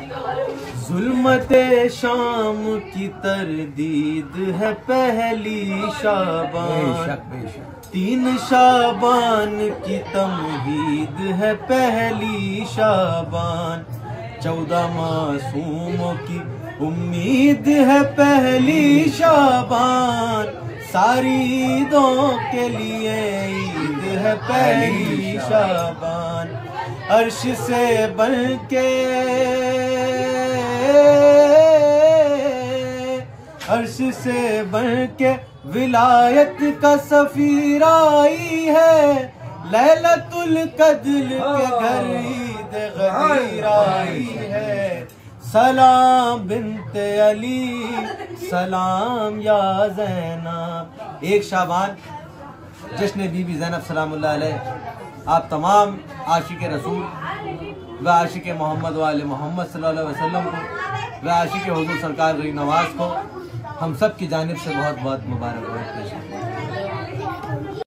जुल्मते शाम की तरदीद है पहली शाबान, 3 शाबान की तमहीद है पहली शाबान, 14 मासूमों की उम्मीद है पहली शाबान, सारी ईदों के लिए ईद है पहली शाबान। अर्श से बनके अर्श से बनके विलायत का सफीर आई है, लैलतुल कद्र के घर ईद गदीर आई है। सलाम बिन्ते अली सलाम या ज़ैनब। 1 शाबान जश्न बीबी ज़ैनब सलामुल्लाह अलैह। आप तमाम आशिक रसूल व आशिक मोहम्मद व आले मोहम्मद सल्लल्लाहु अलैहि वसल्लम को व आशिक हुज़ूर सरकार गरीब नवाज को हम सब की जानिब से बहुत बहुत मुबारकबाद पेश है।